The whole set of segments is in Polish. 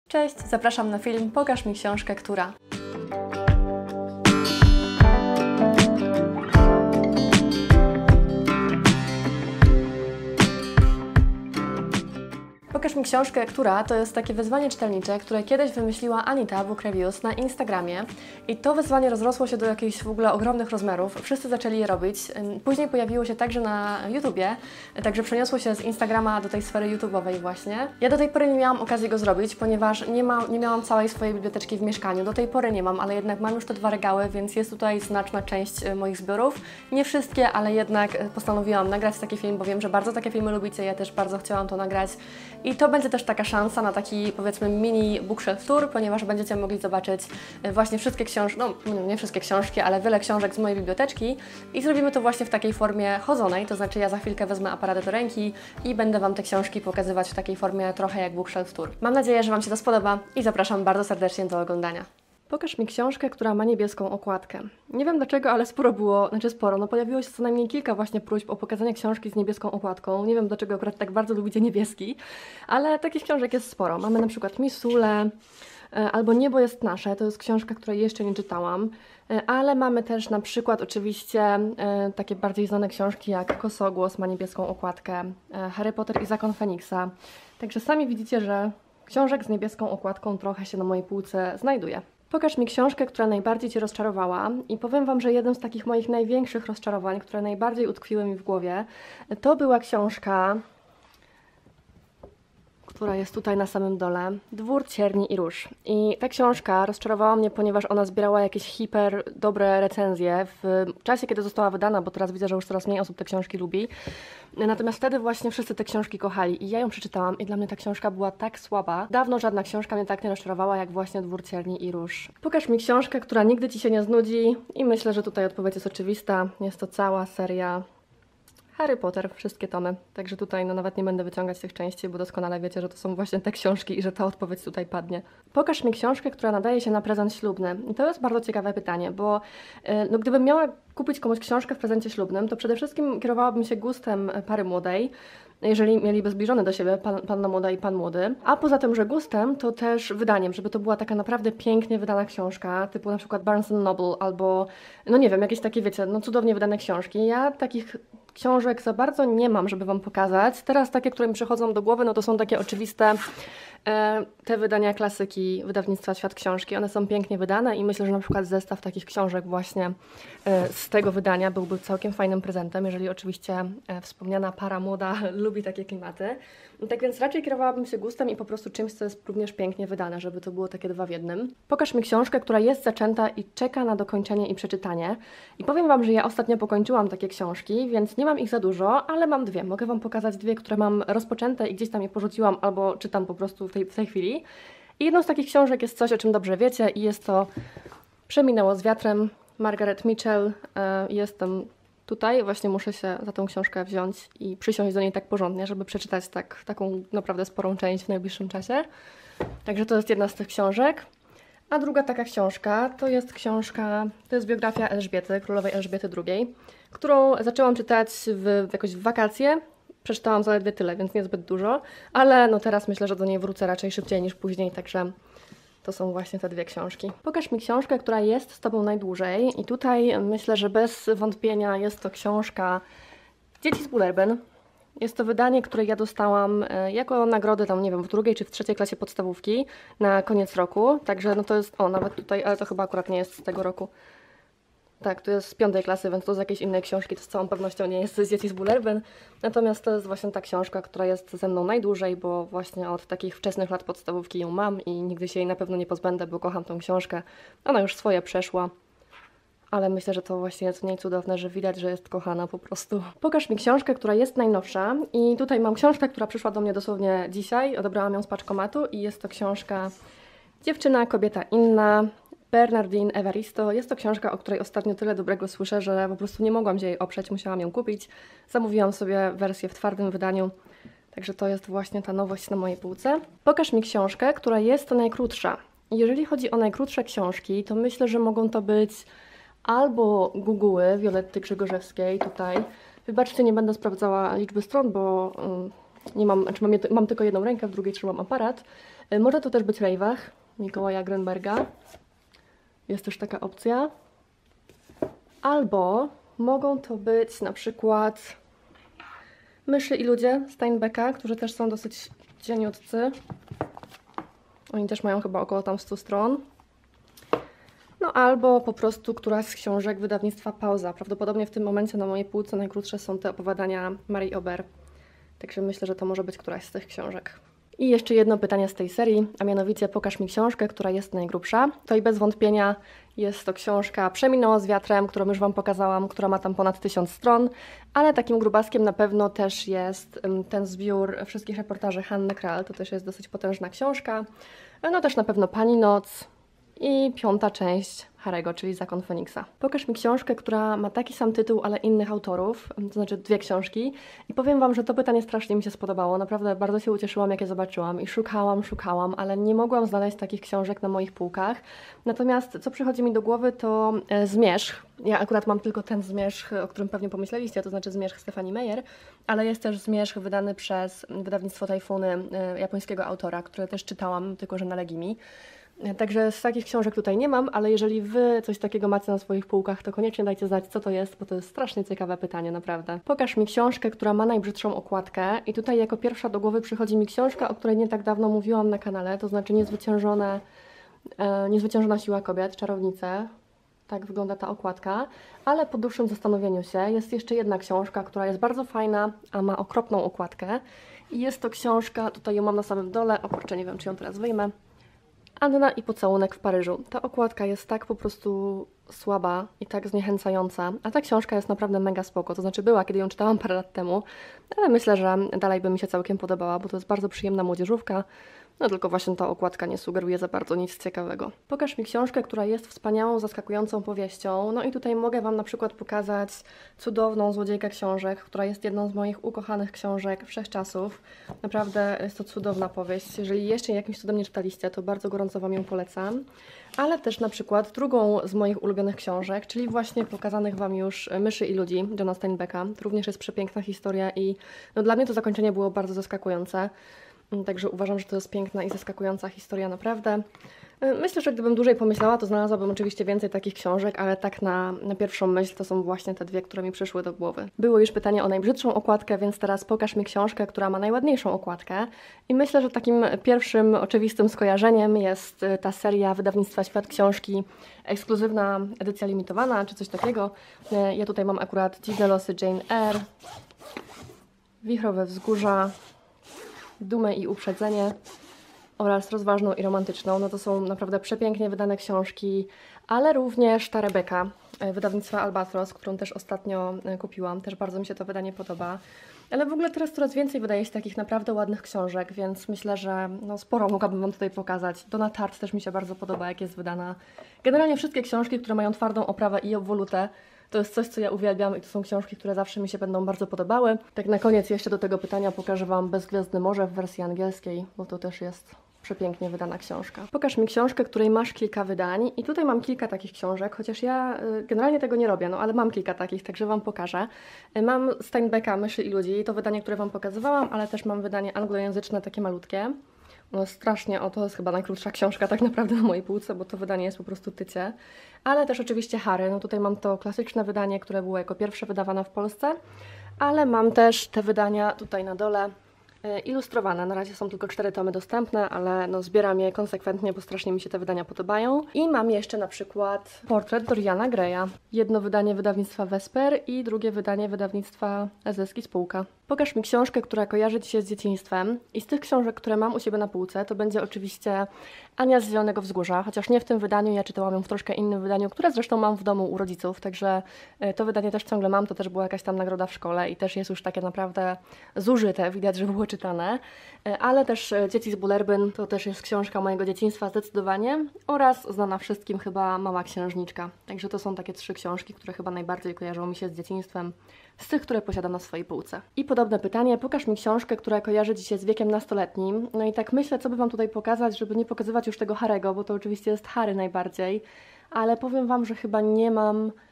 Cześć, zapraszam na film Pokaż mi książkę, która... Pokaż mi książkę, która to jest takie wyzwanie czytelnicze, które kiedyś wymyśliła Anita Book Reviews na Instagramie i to wyzwanie rozrosło się do jakichś w ogóle ogromnych rozmiarów. Wszyscy zaczęli je robić. Później pojawiło się także na YouTubie, także przeniosło się z Instagrama do tej sfery YouTube'owej właśnie. Ja do tej pory nie miałam okazji go zrobić, ponieważ nie miałam całej swojej biblioteczki w mieszkaniu. Do tej pory nie mam, ale jednak mam już te 2 regały, więc jest tutaj znaczna część moich zbiorów. Nie wszystkie, ale jednak postanowiłam nagrać taki film, bo wiem, że bardzo takie filmy lubicie, ja też bardzo chciałam to nagrać. I to będzie też taka szansa na taki, powiedzmy, mini bookshelf tour, ponieważ będziecie mogli zobaczyć właśnie wszystkie książki, no nie wszystkie książki, ale wiele książek z mojej biblioteczki i zrobimy to właśnie w takiej formie chodzonej, to znaczy ja za chwilkę wezmę aparat do ręki i będę Wam te książki pokazywać w takiej formie trochę jak bookshelf tour. Mam nadzieję, że Wam się to spodoba i zapraszam bardzo serdecznie do oglądania. Pokaż mi książkę, która ma niebieską okładkę. Nie wiem dlaczego, ale no pojawiło się co najmniej kilka właśnie próśb o pokazanie książki z niebieską okładką. Nie wiem dlaczego akurat tak bardzo lubicie niebieski, ale takich książek jest sporo. Mamy na przykład Misule, albo Niebo jest nasze, to jest książka, której jeszcze nie czytałam, ale mamy też na przykład oczywiście takie bardziej znane książki jak Kosogłos ma niebieską okładkę, Harry Potter i Zakon Feniksa. Także sami widzicie, że książek z niebieską okładką trochę się na mojej półce znajduje. Pokaż mi książkę, która najbardziej Cię rozczarowała i powiem Wam, że jednym z takich moich największych rozczarowań, które najbardziej utkwiły mi w głowie, to była książka, która jest tutaj na samym dole, Dwór Cierni i Róż. I ta książka rozczarowała mnie, ponieważ ona zbierała jakieś hiper dobre recenzje w czasie, kiedy została wydana, bo teraz widzę, że już coraz mniej osób te książki lubi. Natomiast wtedy właśnie wszyscy te książki kochali i ja ją przeczytałam i dla mnie ta książka była tak słaba. Dawno żadna książka mnie tak nie rozczarowała jak właśnie Dwór Cierni i Róż. Pokaż mi książkę, która nigdy Ci się nie znudzi i myślę, że tutaj odpowiedź jest oczywista. Jest to cała seria Harry Potter, wszystkie tomy. Także tutaj nawet nie będę wyciągać tych części, bo doskonale wiecie, że to są właśnie te książki i że ta odpowiedź tutaj padnie. Pokaż mi książkę, która nadaje się na prezent ślubny. I to jest bardzo ciekawe pytanie, bo gdybym miała kupić komuś książkę w prezencie ślubnym, to przede wszystkim kierowałabym się gustem pary młodej, jeżeli mieliby zbliżone do siebie panna młoda i pan młody. A poza tym, że gustem, to też wydaniem, żeby to była taka naprawdę pięknie wydana książka, typu na przykład Barnes Noble albo, no nie wiem, jakieś takie, wiecie, no cudownie wydane książki. Ja takich książek za bardzo nie mam, żeby Wam pokazać. Teraz takie, które mi przychodzą do głowy, no to są takie oczywiste te wydania klasyki wydawnictwa Świat Książki. One są pięknie wydane i myślę, że na przykład zestaw takich książek właśnie z tego wydania byłby całkiem fajnym prezentem, jeżeli oczywiście wspomniana para młoda lubi takie klimaty. Tak więc raczej kierowałabym się gustem i po prostu czymś, co jest również pięknie wydane, żeby to było takie 2 w 1. Pokaż mi książkę, która jest zaczęta i czeka na dokończenie i przeczytanie. I powiem Wam, że ja ostatnio pokończyłam takie książki, więc nie mam ich za dużo, ale mam 2. Mogę Wam pokazać 2, które mam rozpoczęte i gdzieś tam je porzuciłam albo czytam po prostu w tej chwili. I jedną z takich książek jest coś, o czym dobrze wiecie i jest to Przeminęło z wiatrem, Margaret Mitchell. Jestem tutaj, właśnie muszę się za tą książkę wziąć i przysiąść do niej tak porządnie, żeby przeczytać taką naprawdę sporą część w najbliższym czasie. Także to jest jedna z tych książek. A druga taka książka to jest biografia Elżbiety, królowej Elżbiety II, którą zaczęłam czytać jakoś w wakacje. Przeczytałam zaledwie tyle, więc niezbyt dużo, ale no teraz myślę, że do niej wrócę raczej szybciej niż później, także to są właśnie te 2 książki. Pokaż mi książkę, która jest z Tobą najdłużej i tutaj myślę, że bez wątpienia jest to książka Dzieci z Bullerbyn. Jest to wydanie, które ja dostałam jako nagrodę tam, nie wiem, w 2. czy w 3. klasie podstawówki na koniec roku, także no to jest, nawet tutaj, ale to chyba akurat nie jest z tego roku. Tak, to jest z 5. klasy, więc to z jakiejś innej książki, to z całą pewnością nie jest z Dzieci z Bullerbyn. Natomiast to jest właśnie ta książka, która jest ze mną najdłużej, bo właśnie od takich wczesnych lat podstawówki ją mam i nigdy się jej na pewno nie pozbędę, bo kocham tą książkę. Ona już swoje przeszła, ale myślę, że to właśnie jest w niej cudowne, że widać, że jest kochana po prostu. Pokaż mi książkę, która jest najnowsza i tutaj mam książkę, która przyszła do mnie dosłownie dzisiaj, odebrałam ją z paczkomatu i jest to książka Dziewczyna, kobieta inna, Bernardine Evaristo. Jest to książka, o której ostatnio tyle dobrego słyszę, że po prostu nie mogłam się jej oprzeć, musiałam ją kupić. Zamówiłam sobie wersję w twardym wydaniu, także to jest właśnie ta nowość na mojej półce. Pokaż mi książkę, która jest najkrótsza. Jeżeli chodzi o najkrótsze książki, to myślę, że mogą to być albo Guguły Violetty Grzegorzewskiej tutaj. Wybaczcie, nie będę sprawdzała liczby stron, bo nie mam, mam tylko jedną rękę, w drugiej trzymam aparat. Może to też być Rejwach Mikołaja Grönberga. Jest też taka opcja. Albo mogą to być na przykład Myszy i ludzie Steinbecka, którzy też są dosyć cieniutcy. Oni też mają chyba około tam 100 stron. No albo po prostu któraś z książek wydawnictwa Pauza. Prawdopodobnie w tym momencie na mojej półce najkrótsze są te opowiadania Marii Ober. Także myślę, że to może być któraś z tych książek. I jeszcze jedno pytanie z tej serii, a mianowicie pokaż mi książkę, która jest najgrubsza. To i bez wątpienia jest to książka Przeminęło z wiatrem, którą już Wam pokazałam, która ma tam ponad 1000 stron, ale takim grubaskiem na pewno też jest ten zbiór wszystkich reportaży Hanny Kral. To też jest dosyć potężna książka. No też na pewno Pani Noc i 5. część Harry'ego, czyli Zakon Feniksa. Pokaż mi książkę, która ma taki sam tytuł, ale innych autorów, to znaczy 2 książki. I powiem Wam, że to pytanie strasznie mi się spodobało. Naprawdę bardzo się ucieszyłam, jak je zobaczyłam i szukałam, ale nie mogłam znaleźć takich książek na moich półkach. Natomiast co przychodzi mi do głowy, to Zmierzch. Ja akurat mam tylko ten Zmierzch, o którym pewnie pomyśleliście, to znaczy Zmierzch Stefanii Meyer, ale jest też Zmierzch wydany przez wydawnictwo Tajfuny, japońskiego autora, które też czytałam, tylko że na Legimi. Także z takich książek tutaj nie mam, ale jeżeli Wy coś takiego macie na swoich półkach, to koniecznie dajcie znać, co to jest, bo to jest strasznie ciekawe pytanie, naprawdę. Pokaż mi książkę, która ma najbrzydszą okładkę i tutaj jako pierwsza do głowy przychodzi mi książka, o której nie tak dawno mówiłam na kanale, to znaczy Niezwyciężona siła kobiet, Czarownice. Tak wygląda ta okładka, ale po dłuższym zastanowieniu się jest jeszcze jedna książka, która jest bardzo fajna, a ma okropną okładkę. I jest to książka, tutaj ją mam na samym dole, o kurczę, nie wiem, czy ją teraz wyjmę. Anna i pocałunek w Paryżu. Ta okładka jest tak po prostu słaba i tak zniechęcająca, a ta książka jest naprawdę mega spoko, to znaczy była, kiedy ją czytałam parę lat temu, ale myślę, że dalej by mi się całkiem podobała, bo to jest bardzo przyjemna młodzieżówka, no tylko właśnie ta okładka nie sugeruje za bardzo nic ciekawego. Pokaż mi książkę, która jest wspaniałą, zaskakującą powieścią, no i tutaj mogę Wam na przykład pokazać Cudowną złodziejkę książek, która jest jedną z moich ukochanych książek wszechczasów. Naprawdę jest to cudowna powieść. Jeżeli jeszcze jakimś cudem nie czytaliście, to bardzo gorąco Wam ją polecam. Ale też na przykład drugą z moich ulubionych książek, czyli właśnie pokazanych Wam już Myszy i ludzi Johna Steinbecka. To również jest przepiękna historia i no, dla mnie to zakończenie było bardzo zaskakujące. Także uważam, że to jest piękna i zaskakująca historia, naprawdę. Myślę, że gdybym dłużej pomyślała, to znalazłabym oczywiście więcej takich książek, ale tak na pierwszą myśl to są właśnie te 2, które mi przyszły do głowy. Było już pytanie o najbrzydszą okładkę, więc teraz pokaż mi książkę, która ma najładniejszą okładkę. I myślę, że takim pierwszym oczywistym skojarzeniem jest ta seria wydawnictwa Świat Książki, ekskluzywna edycja limitowana, czy coś takiego. Ja tutaj mam akurat Dziwne losy Jane Eyre, Wichrowe wzgórza, Dumę i uprzedzenie oraz Rozważną i romantyczną. No to są naprawdę przepięknie wydane książki, ale również ta Rebeka wydawnictwa Albatros, którą też ostatnio kupiłam. Też bardzo mi się to wydanie podoba. Ale w ogóle teraz coraz więcej wydaje się takich naprawdę ładnych książek, więc myślę, że no, sporo mogłabym Wam tutaj pokazać. Donna Tartt też mi się bardzo podoba, jak jest wydana. Generalnie wszystkie książki, które mają twardą oprawę i obwolutę, to jest coś, co ja uwielbiam i to są książki, które zawsze mi się będą bardzo podobały. Tak na koniec jeszcze do tego pytania pokażę Wam Bezgwiazdne Morze w wersji angielskiej, bo to też jest przepięknie wydana książka. Pokaż mi książkę, której masz kilka wydań i tutaj mam kilka takich książek, chociaż ja generalnie tego nie robię, no ale mam kilka takich, także Wam pokażę. Mam Steinbecka, Myszy i ludzi, to wydanie, które Wam pokazywałam, ale też mam wydanie anglojęzyczne, takie malutkie. No strasznie, to jest chyba najkrótsza książka tak naprawdę na mojej półce, bo to wydanie jest po prostu tycie. Ale też oczywiście Harry, no tutaj mam to klasyczne wydanie, które było jako pierwsze wydawane w Polsce, ale mam też te wydania tutaj na dole, ilustrowane. Na razie są tylko 4 tomy dostępne, ale no zbieram je konsekwentnie, bo strasznie mi się te wydania podobają. I mam jeszcze na przykład Portret Doriana Greya. Jedno wydanie wydawnictwa Vesper i drugie wydanie wydawnictwa Ezeski Spółka. Pokaż mi książkę, która kojarzy Ci się z dzieciństwem. I z tych książek, które mam u siebie na półce, to będzie oczywiście Ania z Zielonego Wzgórza, chociaż nie w tym wydaniu, ja czytałam ją w troszkę innym wydaniu, które zresztą mam w domu u rodziców, także to wydanie też ciągle mam, to też była jakaś tam nagroda w szkole i też jest już takie naprawdę zużyte, widać, że było czytane. Ale też Dzieci z Bullerbyn to też jest książka mojego dzieciństwa zdecydowanie oraz znana wszystkim chyba Mała Księżniczka. Także to są takie 3 książki, które chyba najbardziej kojarzą mi się z dzieciństwem, z tych, które posiadam na swojej półce. I podobne pytanie, pokaż mi książkę, która kojarzy Ci się z wiekiem nastoletnim. No i tak myślę, co by Wam tutaj pokazać, żeby nie pokazywać już tego Harry'ego, bo to oczywiście jest Harry najbardziej, ale powiem Wam, że chyba nie mam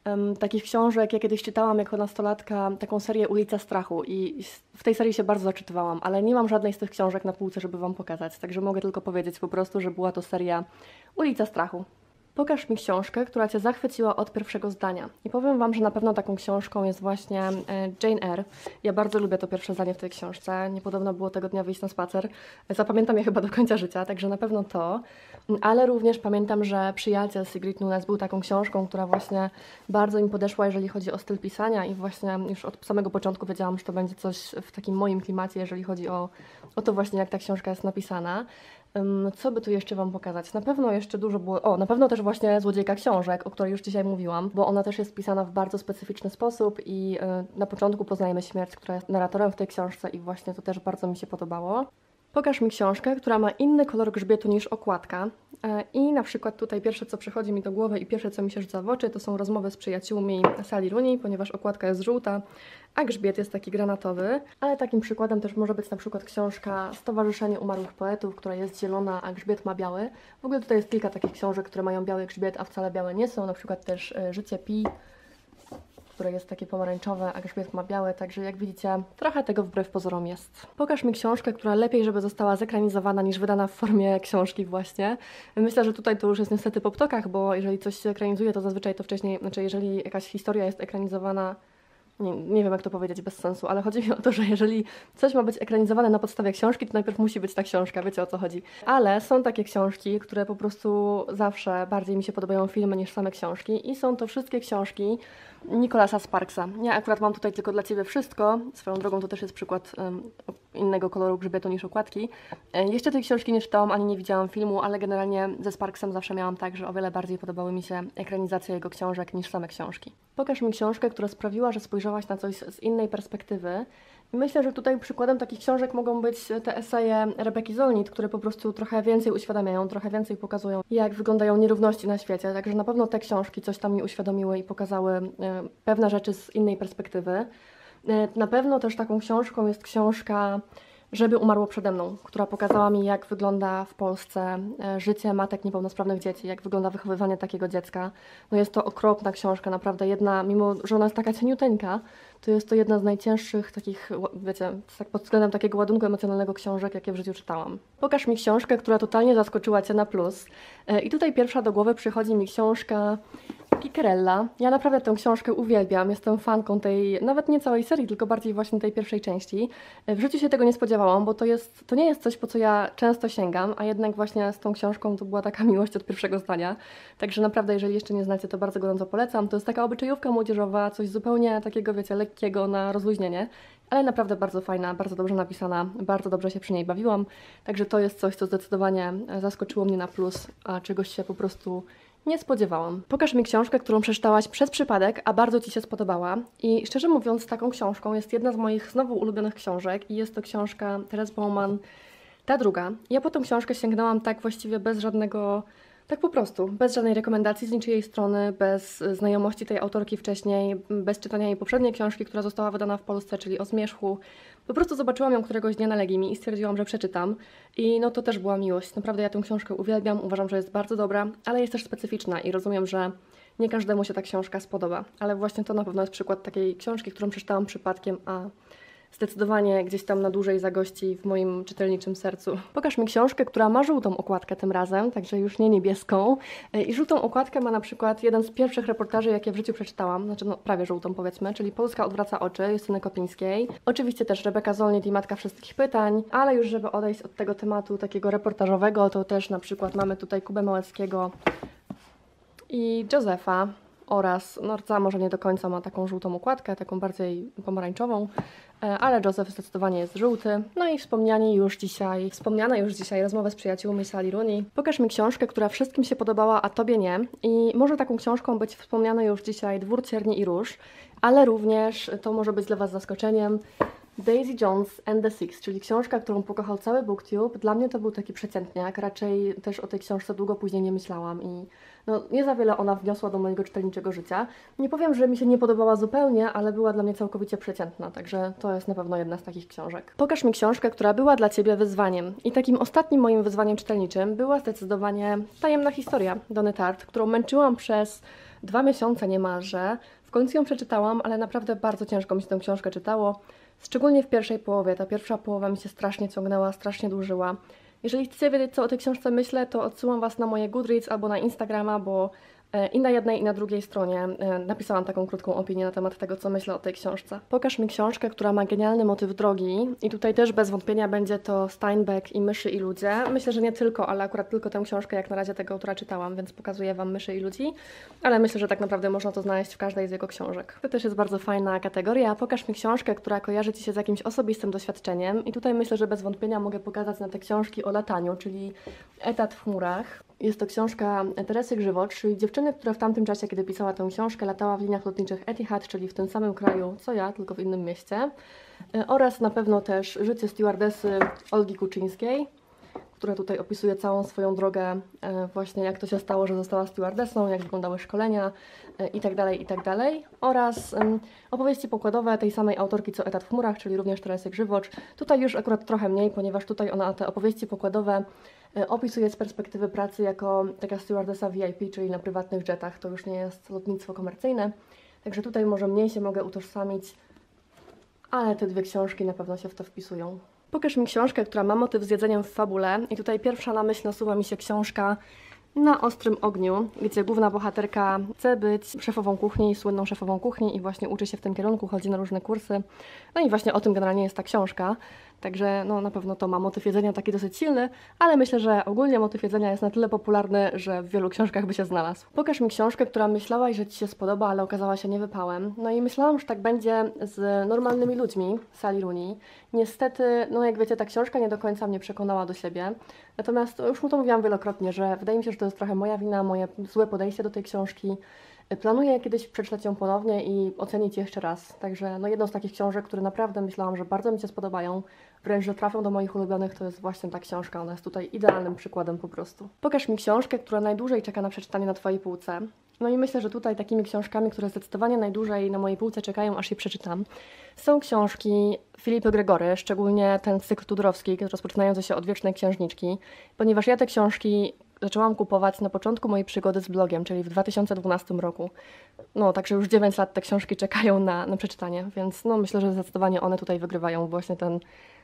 Takich książek ja kiedyś czytałam jako nastolatka taką serię Ulica Strachu i w tej serii się bardzo zaczytywałam, ale nie mam żadnej z tych książek na półce, żeby Wam pokazać, także mogę tylko powiedzieć po prostu, że była to seria Ulica Strachu. Pokaż mi książkę, która Cię zachwyciła od pierwszego zdania. I powiem Wam, że na pewno taką książką jest właśnie Jane Eyre. Ja bardzo lubię to pierwsze zdanie w tej książce. Niepodobno było tego dnia wyjść na spacer. Zapamiętam je chyba do końca życia, także na pewno to. Ale również pamiętam, że Przyjaciel Sigrid Nunes był taką książką, która właśnie bardzo mi podeszła, jeżeli chodzi o styl pisania i właśnie już od samego początku wiedziałam, że to będzie coś w takim moim klimacie, jeżeli chodzi o to właśnie, jak ta książka jest napisana. Co by tu jeszcze Wam pokazać? Na pewno jeszcze dużo było... O, na pewno też właśnie Złodziejka książek, o której już dzisiaj mówiłam, bo ona też jest pisana w bardzo specyficzny sposób i na początku poznajemy śmierć, która jest narratorem w tej książce i właśnie to też bardzo mi się podobało. Pokaż mi książkę, która ma inny kolor grzbietu niż okładka. I na przykład tutaj pierwsze, co przychodzi mi do głowy i pierwsze, co mi się rzuca w oczy, to są rozmowy z przyjaciółmi Sally Rooney, ponieważ okładka jest żółta, a grzbiet jest taki granatowy. Ale takim przykładem też może być na przykład książka Stowarzyszenie Umarłych Poetów, która jest zielona, a grzbiet ma biały. W ogóle tutaj jest kilka takich książek, które mają biały grzbiet, a wcale białe nie są. Na przykład też Życie Pi, które jest takie pomarańczowe, a grzbiet ma biały, także jak widzicie, trochę tego wbrew pozorom jest. Pokaż mi książkę, która lepiej, żeby została zekranizowana niż wydana w formie książki właśnie. Myślę, że tutaj to już jest niestety po ptokach, bo jeżeli coś się ekranizuje, to zazwyczaj to wcześniej, znaczy jeżeli jakaś historia jest ekranizowana, nie wiem jak to powiedzieć bez sensu, ale chodzi mi o to, że jeżeli coś ma być ekranizowane na podstawie książki, to najpierw musi być ta książka, wiecie o co chodzi. Ale są takie książki, które po prostu zawsze bardziej mi się podobają filmy niż same książki i są to wszystkie książki Nicholasa Sparksa. Ja akurat mam tutaj tylko dla Ciebie wszystko. Swoją drogą to też jest przykład innego koloru grzbietu niż okładki. Jeszcze tej książki nie czytałam, ani nie widziałam filmu, ale generalnie ze Sparksem zawsze miałam tak, że o wiele bardziej podobały mi się ekranizacje jego książek niż same książki. Pokaż mi książkę, która sprawiła, że spojrzałaś na coś z innej perspektywy. I myślę, że tutaj przykładem takich książek mogą być te eseje Rebeki Solnit, które po prostu trochę więcej uświadamiają, trochę więcej pokazują, jak wyglądają nierówności na świecie. Także na pewno te książki coś tam mi uświadomiły i pokazały pewne rzeczy z innej perspektywy. Na pewno też taką książką jest książka Żeby umarło przede mną, która pokazała mi, jak wygląda w Polsce życie matek niepełnosprawnych dzieci, jak wygląda wychowywanie takiego dziecka. No jest to okropna książka, naprawdę jedna, mimo że ona jest taka cieniuteńka, to jest to jedna z najcięższych takich, wiecie, tak pod względem takiego ładunku emocjonalnego książek, jakie w życiu czytałam. Pokaż mi książkę, która totalnie zaskoczyła Cię na plus. I tutaj pierwsza do głowy przychodzi mi książka Kikerella. Ja naprawdę tę książkę uwielbiam, jestem fanką tej, nawet nie całej serii, tylko bardziej właśnie tej pierwszej części. W życiu się tego nie spodziewałam, bo to nie jest coś, po co ja często sięgam, a jednak właśnie z tą książką to była taka miłość od pierwszego zdania. Także naprawdę, jeżeli jeszcze nie znacie, to bardzo gorąco polecam. To jest taka obyczajówka młodzieżowa, coś zupełnie takiego, wiecie, lekkiego na rozluźnienie, ale naprawdę bardzo fajna, bardzo dobrze napisana, bardzo dobrze się przy niej bawiłam. Także to jest coś, co zdecydowanie zaskoczyło mnie na plus, a czegoś się po prostu nie spodziewałam. Pokaż mi książkę, którą przeczytałaś przez przypadek, a bardzo Ci się spodobała. I szczerze mówiąc, taką książką jest jedna z moich znowu ulubionych książek i jest to książka Therese Bowman, ta druga. Ja po tą książkę sięgnęłam tak właściwie bez żadnego, tak po prostu, bez żadnej rekomendacji z niczyjej strony, bez znajomości tej autorki wcześniej, bez czytania jej poprzedniej książki, która została wydana w Polsce, czyli O Zmierzchu. Po prostu zobaczyłam ją któregoś dnia na Legimi i stwierdziłam, że przeczytam. I no to też była miłość. Naprawdę ja tę książkę uwielbiam, uważam, że jest bardzo dobra, ale jest też specyficzna i rozumiem, że nie każdemu się ta książka spodoba. Ale właśnie to na pewno jest przykład takiej książki, którą przeczytałam przypadkiem, a zdecydowanie gdzieś tam na dłużej zagości w moim czytelniczym sercu. Pokaż mi książkę, która ma żółtą okładkę tym razem, także już nie niebieską. I żółtą okładkę ma na przykład jeden z pierwszych reportaży, jakie w życiu przeczytałam, znaczy no prawie żółtą powiedzmy, czyli Polska odwraca oczy Justyny Kopińskiej. Oczywiście też Rebeka Solnit i Matka Wszystkich Pytań, ale już żeby odejść od tego tematu takiego reportażowego, to też na przykład mamy tutaj Kubę Małeckiego i Józefa. Oraz, no Rdza może nie do końca ma taką żółtą okładkę, taką bardziej pomarańczową, ale Józef zdecydowanie jest żółty. No i wspomniana już dzisiaj rozmowa z przyjaciółmi Sally Rooney. Pokaż mi książkę, która wszystkim się podobała, a Tobie nie. I może taką książką być wspomniany już dzisiaj Dwór Cierni i Róż, ale również to może być dla Was zaskoczeniem. Daisy Jones and the Six, czyli książka, którą pokochał cały BookTube. Dla mnie to był taki przeciętniak, raczej też o tej książce długo później nie myślałam i no, nie za wiele ona wniosła do mojego czytelniczego życia. Nie powiem, że mi się nie podobała zupełnie, ale była dla mnie całkowicie przeciętna, także to jest na pewno jedna z takich książek. Pokaż mi książkę, która była dla Ciebie wyzwaniem. I takim ostatnim moim wyzwaniem czytelniczym była zdecydowanie Tajemna historia Dony Tartt, którą męczyłam przez 2 miesiące niemalże. W końcu ją przeczytałam, ale naprawdę bardzo ciężko mi się tę książkę czytało. Szczególnie w pierwszej połowie. Ta pierwsza połowa mi się strasznie ciągnęła, strasznie dłużyła. Jeżeli chcecie wiedzieć, co o tej książce myślę, to odsyłam Was na moje Goodreads albo na Instagrama, bo i na jednej, i na drugiej stronie napisałam taką krótką opinię na temat tego, co myślę o tej książce. Pokaż mi książkę, która ma genialny motyw drogi i tutaj też bez wątpienia będzie to Steinbeck i Myszy i ludzie. Myślę, że nie tylko, ale akurat tylko tę książkę jak na razie tego autora czytałam, więc pokazuję Wam Myszy i ludzi, ale myślę, że tak naprawdę można to znaleźć w każdej z jego książek. To też jest bardzo fajna kategoria. Pokaż mi książkę, która kojarzy Ci się z jakimś osobistym doświadczeniem i tutaj myślę, że bez wątpienia mogę pokazać na te książki o lataniu, czyli Etat w chmurach. Jest to książka Teresy Grzywocz, czyli dziewczyny, która w tamtym czasie, kiedy pisała tę książkę, latała w liniach lotniczych Etihad, czyli w tym samym kraju co ja, tylko w innym mieście. Oraz na pewno też życie stewardesy Olgi Kuczyńskiej, która tutaj opisuje całą swoją drogę, właśnie jak to się stało, że została stewardessą, jak wyglądały szkolenia itd., itd. Oraz opowieści pokładowe tej samej autorki co Etat w chmurach, czyli również Teresy Grzywocz. Tutaj już akurat trochę mniej, ponieważ tutaj ona te opowieści pokładowe opisuje z perspektywy pracy jako taka stewardessa VIP, czyli na prywatnych jetach. To już nie jest lotnictwo komercyjne. Także tutaj może mniej się mogę utożsamić, ale te dwie książki na pewno się w to wpisują. Pokaż mi książkę, która ma motyw z jedzeniem w fabule. I tutaj pierwsza na myśl nasuwa mi się książka Na ostrym ogniu, gdzie główna bohaterka chce być szefową kuchni, słynną szefową kuchni i właśnie uczy się w tym kierunku, chodzi na różne kursy. No i właśnie o tym generalnie jest ta książka. Także no, na pewno to ma motyw jedzenia taki dosyć silny, ale myślę, że ogólnie motyw jedzenia jest na tyle popularny, że w wielu książkach by się znalazł. Pokaż mi książkę, która myślałaś, że Ci się spodoba, ale okazała się niewypałem. No i myślałam, że tak będzie z Normalnymi ludźmi Sally Rooney. Niestety, no jak wiecie, ta książka nie do końca mnie przekonała do siebie. Natomiast już mu to mówiłam wielokrotnie, że wydaje mi się, że to jest trochę moja wina, moje złe podejście do tej książki. Planuję kiedyś przeczytać ją ponownie i ocenić jeszcze raz. Także no jedną z takich książek, które naprawdę myślałam, że bardzo mi się spodobają, wręcz że trafią do moich ulubionych, to jest właśnie ta książka. Ona jest tutaj idealnym przykładem po prostu. Pokaż mi książkę, która najdłużej czeka na przeczytanie na Twojej półce. No i myślę, że tutaj takimi książkami, które zdecydowanie najdłużej na mojej półce czekają, aż je przeczytam, są książki Filipy Gregory, szczególnie ten cykl Tudrowski, rozpoczynający się od Wiecznej Księżniczki, ponieważ ja te książki zaczęłam kupować na początku mojej przygody z blogiem, czyli w 2012 roku. No, także już 9 lat te książki czekają na przeczytanie, więc no, myślę, że zdecydowanie one tutaj wygrywają właśnie ten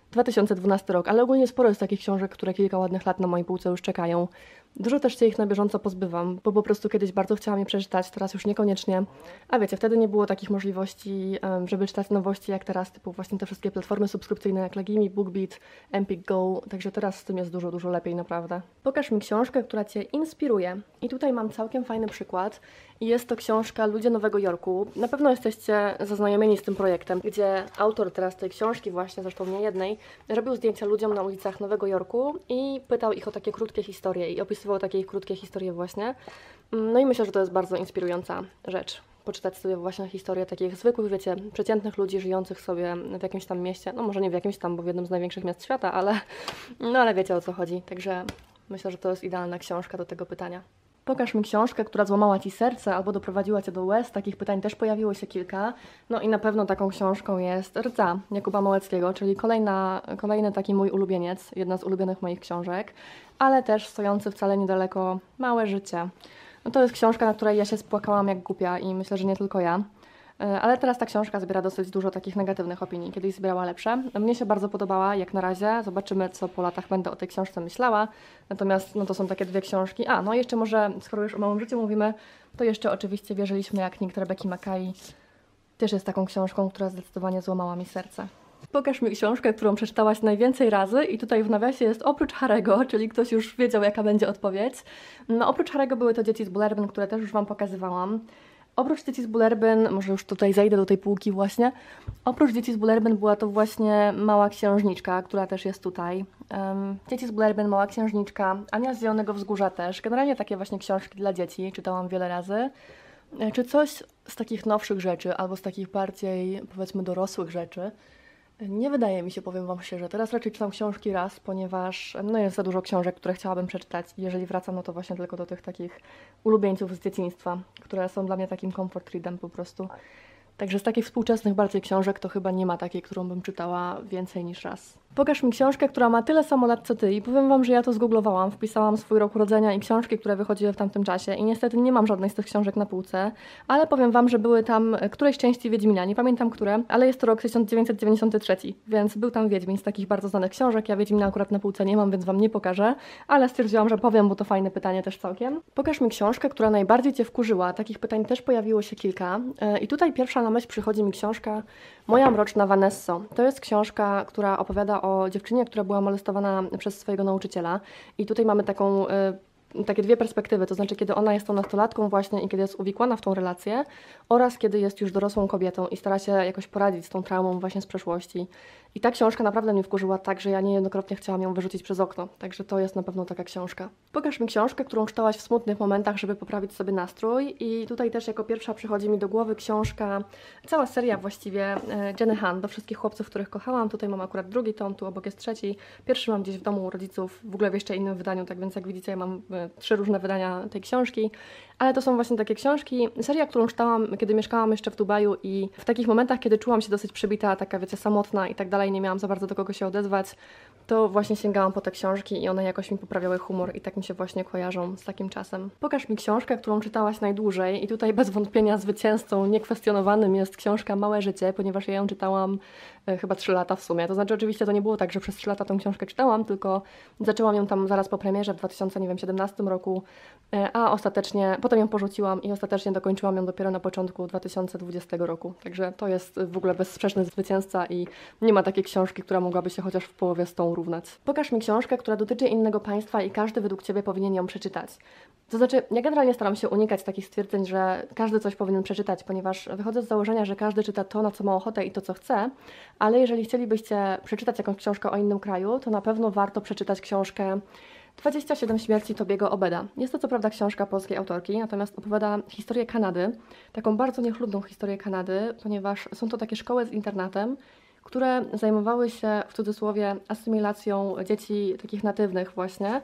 2012 rok, ale ogólnie sporo jest takich książek, które kilka ładnych lat na mojej półce już czekają. Dużo też się ich na bieżąco pozbywam, bo po prostu kiedyś bardzo chciałam je przeczytać, teraz już niekoniecznie. A wiecie, wtedy nie było takich możliwości, żeby czytać nowości jak teraz, typu właśnie te wszystkie platformy subskrypcyjne jak Legimi, BookBeat, Empik Go, także teraz z tym jest dużo, dużo lepiej naprawdę. Pokaż mi książkę, która Cię inspiruje. I tutaj mam całkiem fajny przykład. I jest to książka Ludzie Nowego Jorku. Na pewno jesteście zaznajomieni z tym projektem, gdzie autor teraz tej książki właśnie, zresztą nie jednej, robił zdjęcia ludziom na ulicach Nowego Jorku i pytał ich o takie krótkie historie i opisywał takie ich krótkie historie właśnie. No i myślę, że to jest bardzo inspirująca rzecz. Poczytać sobie właśnie historię takich zwykłych, wiecie, przeciętnych ludzi żyjących sobie w jakimś tam mieście. No może nie w jakimś tam, bo w jednym z największych miast świata, ale wiecie o co chodzi. Także myślę, że to jest idealna książka do tego pytania. Pokaż mi książkę, która złamała Ci serce albo doprowadziła Cię do łez. Takich pytań też pojawiło się kilka. No i na pewno taką książką jest Rdza Jakuba Małeckiego, czyli kolejny taki mój ulubieniec, jedna z ulubionych moich książek, ale też stojący wcale niedaleko Małe życie. No to jest książka, na której ja się spłakałam jak głupia i myślę, że nie tylko ja. Ale teraz ta książka zbiera dosyć dużo takich negatywnych opinii. Kiedyś zbierała lepsze. Mnie się bardzo podobała, jak na razie. Zobaczymy, co po latach będę o tej książce myślała. Natomiast no, to są takie dwie książki. No jeszcze może, skoro już o Małym życiu mówimy, to jeszcze oczywiście Wierzyliśmy jak nikt Rebeki Mackay. Też jest taką książką, która zdecydowanie złamała mi serce. Pokaż mi książkę, którą przeczytałaś najwięcej razy i tutaj w nawiasie jest oprócz Harry'ego, czyli ktoś już wiedział, jaka będzie odpowiedź. No oprócz Harry'ego były to Dzieci z Bullerbyn, które też już Wam pokazywałam. Oprócz Dzieci z Bullerbyn, może już tutaj zejdę do tej półki właśnie, oprócz Dzieci z Bullerbyn była to właśnie Mała Księżniczka, która też jest tutaj. Dzieci z Bullerbyn, Mała Księżniczka, Ania z Zielonego Wzgórza też. Generalnie takie właśnie książki dla dzieci czytałam wiele razy. Czy coś z takich nowszych rzeczy, albo z takich bardziej, powiedzmy, dorosłych rzeczy? Nie wydaje mi się, powiem Wam szczerze. Teraz raczej czytam książki raz, ponieważ no jest za dużo książek, które chciałabym przeczytać. I jeżeli wracam, no to właśnie tylko do tych takich ulubieńców z dzieciństwa, które są dla mnie takim comfort readem po prostu. Także z takich współczesnych bardziej książek to chyba nie ma takiej, którą bym czytała więcej niż raz. Pokaż mi książkę, która ma tyle samo lat co Ty i powiem Wam, że ja to zgooglowałam, wpisałam swój rok urodzenia i książki, które wychodziły w tamtym czasie i niestety nie mam żadnej z tych książek na półce, ale powiem Wam, że były tam któreś części Wiedźmina, nie pamiętam które, ale jest to rok 1993, więc był tam Wiedźmin z takich bardzo znanych książek, ja Wiedźmina akurat na półce nie mam, więc Wam nie pokażę, ale stwierdziłam, że powiem, bo to fajne pytanie też całkiem. Pokaż mi książkę, która najbardziej Cię wkurzyła, takich pytań też pojawiło się kilka i tutaj pierwsza na myśl przychodzi mi książka Moja mroczna Vanesso. To jest książka, która opowiada o dziewczynie, która była molestowana przez swojego nauczyciela. I tutaj mamy takie dwie perspektywy, to znaczy kiedy ona jest tą nastolatką właśnie i kiedy jest uwikłana w tą relację oraz kiedy jest już dorosłą kobietą i stara się jakoś poradzić z tą traumą właśnie z przeszłości. I ta książka naprawdę mnie wkurzyła tak, że ja niejednokrotnie chciałam ją wyrzucić przez okno, także to jest na pewno taka książka. Pokaż mi książkę, którą czytałaś w smutnych momentach, żeby poprawić sobie nastrój i tutaj też jako pierwsza przychodzi mi do głowy książka, cała seria właściwie Jenny Han, do wszystkich chłopców, których kochałam. Tutaj mam akurat drugi tom, tu obok jest trzeci. Pierwszy mam gdzieś w domu u rodziców, w ogóle w jeszcze innym wydaniu, tak więc jak widzicie, ja mam 3 różne wydania tej książki, ale to są właśnie takie książki, seria, którą czytałam, kiedy mieszkałam jeszcze w Dubaju i w takich momentach, kiedy czułam się dosyć przybita, taka wiecie, samotna i tak dalej, nie miałam za bardzo do kogo się odezwać, to właśnie sięgałam po te książki i one jakoś mi poprawiały humor i tak mi się właśnie kojarzą z takim czasem. Pokaż mi książkę, którą czytałaś najdłużej i tutaj bez wątpienia zwycięzcą niekwestionowanym jest książka Małe życie, ponieważ ja ją czytałam chyba 3 lata w sumie. To znaczy oczywiście to nie było tak, że przez 3 lata tą książkę czytałam, tylko zaczęłam ją tam zaraz po premierze w 2017 roku, a ostatecznie, potem ją porzuciłam i ostatecznie dokończyłam ją dopiero na początku 2020 roku. Także to jest w ogóle bezsprzeczny zwycięzca i nie ma takiej książki, która mogłaby się chociaż w połowie z tą równać. Pokaż mi książkę, która dotyczy innego państwa i każdy według Ciebie powinien ją przeczytać. To znaczy, ja generalnie staram się unikać takich stwierdzeń, że każdy coś powinien przeczytać, ponieważ wychodzę z założenia, że każdy czyta to, na co ma ochotę i to, co chce, ale jeżeli chcielibyście przeczytać jakąś książkę o innym kraju, to na pewno warto przeczytać książkę 27 śmierci Tobiego Obeda. Jest to co prawda książka polskiej autorki, natomiast opowiada historię Kanady, taką bardzo niechlubną historię Kanady, ponieważ są to takie szkoły z internatem, które zajmowały się w cudzysłowie asymilacją dzieci takich natywnych właśnie.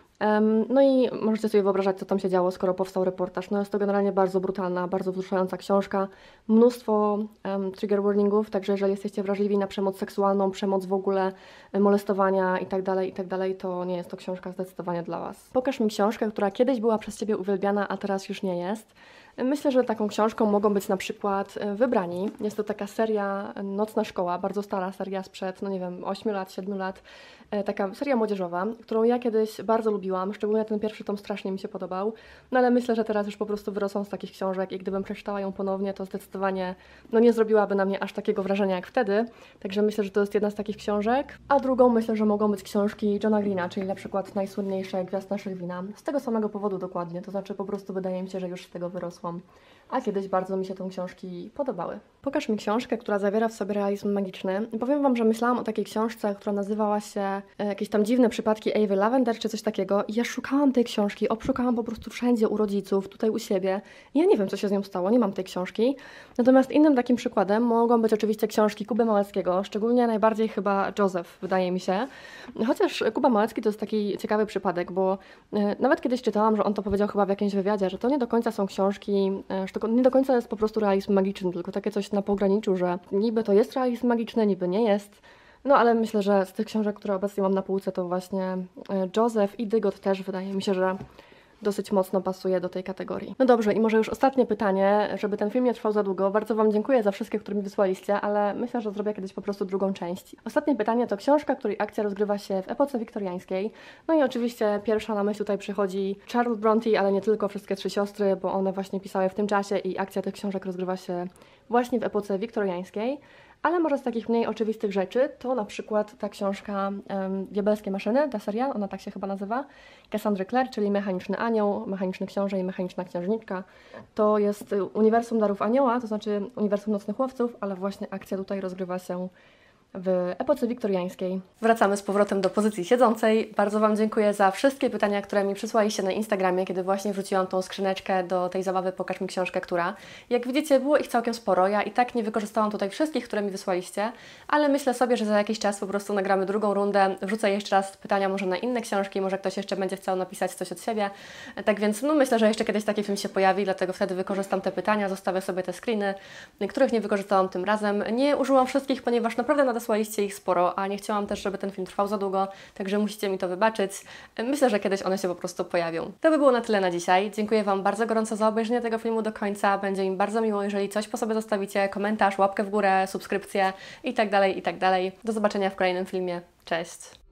No i możecie sobie wyobrażać, co tam się działo, skoro powstał reportaż. No jest to generalnie bardzo brutalna, bardzo wzruszająca książka. Mnóstwo trigger warningów, także jeżeli jesteście wrażliwi na przemoc seksualną, przemoc w ogóle, molestowania itd., to nie jest to książka zdecydowanie dla Was. Pokaż mi książkę, która kiedyś była przez Ciebie uwielbiana, a teraz już nie jest. Myślę, że taką książką mogą być na przykład Wybrani. Jest to taka seria Nocna Szkoła, bardzo stara seria sprzed, no nie wiem, 8 lat, 7 lat. Taka seria młodzieżowa, którą ja kiedyś bardzo lubiłam, szczególnie ten pierwszy tom strasznie mi się podobał, no ale myślę, że teraz już po prostu wyrosłam z takich książek i gdybym przeczytała ją ponownie, to zdecydowanie no nie zrobiłaby na mnie aż takiego wrażenia jak wtedy, także myślę, że to jest jedna z takich książek. A drugą myślę, że mogą być książki Johna Greena, czyli na przykład najsłynniejsze Gwiazd naszych wina. Z tego samego powodu dokładnie, to znaczy po prostu wydaje mi się, że już z tego wyrosłam. A kiedyś bardzo mi się tą książki podobały. Pokaż mi książkę, która zawiera w sobie realizm magiczny. Powiem Wam, że myślałam o takiej książce, która nazywała się jakieś tam dziwne przypadki Avy Lavender czy coś takiego i ja szukałam tej książki, obszukałam po prostu wszędzie u rodziców, tutaj u siebie i ja nie wiem, co się z nią stało, nie mam tej książki. Natomiast innym takim przykładem mogą być oczywiście książki Kuby Małeckiego, szczególnie najbardziej chyba Joseph, wydaje mi się. Chociaż Kuba Małecki to jest taki ciekawy przypadek, bo nawet kiedyś czytałam, że on to powiedział chyba w jakimś wywiadzie, że to nie do końca są książki, nie do końca jest po prostu realizm magiczny, tylko takie coś na pograniczu, że niby to jest realizm magiczny, niby nie jest. No ale myślę, że z tych książek, które obecnie mam na półce, to właśnie Joseph i Dygot też wydaje mi się, że dosyć mocno pasuje do tej kategorii. No dobrze, i może już ostatnie pytanie, żeby ten film nie trwał za długo. Bardzo Wam dziękuję za wszystkie, które mi wysłaliście, ale myślę, że zrobię kiedyś po prostu drugą część. Ostatnie pytanie to książka, której akcja rozgrywa się w epoce wiktoriańskiej. No i oczywiście pierwsza na myśl tutaj przychodzi Charlotte Bronte, ale nie tylko, wszystkie 3 siostry, bo one właśnie pisały w tym czasie i akcja tych książek rozgrywa się właśnie w epoce wiktoriańskiej. Ale może z takich mniej oczywistych rzeczy, to na przykład ta książka Diabelskie maszyny, ta seria, ona tak się chyba nazywa, Cassandry Clare, czyli Mechaniczny Anioł, Mechaniczny Książę i Mechaniczna Księżniczka. To jest uniwersum Darów Anioła, to znaczy uniwersum Nocnych Łowców, ale właśnie akcja tutaj rozgrywa się w epoce wiktoriańskiej. Wracamy z powrotem do pozycji siedzącej. Bardzo Wam dziękuję za wszystkie pytania, które mi przysłaliście na Instagramie, kiedy właśnie wrzuciłam tą skrzyneczkę do tej zabawy Pokaż mi książkę, która. Jak widzicie, było ich całkiem sporo. Ja i tak nie wykorzystałam tutaj wszystkich, które mi wysłaliście, ale myślę sobie, że za jakiś czas po prostu nagramy drugą rundę. Wrzucę jeszcze raz pytania może na inne książki, może ktoś jeszcze będzie chciał napisać coś od siebie. Tak więc myślę, że jeszcze kiedyś taki film się pojawi, dlatego wtedy wykorzystam te pytania, zostawię sobie te screeny, których nie wykorzystałam tym razem. Nie użyłam wszystkich, ponieważ naprawdę nadesłaliście ich sporo, a nie chciałam też, żeby ten film trwał za długo, także musicie mi to wybaczyć. Myślę, że kiedyś one się po prostu pojawią. To by było na tyle na dzisiaj. Dziękuję Wam bardzo gorąco za obejrzenie tego filmu do końca. Będzie mi bardzo miło, jeżeli coś po sobie zostawicie, komentarz, łapkę w górę, subskrypcję itd. Do zobaczenia w kolejnym filmie. Cześć!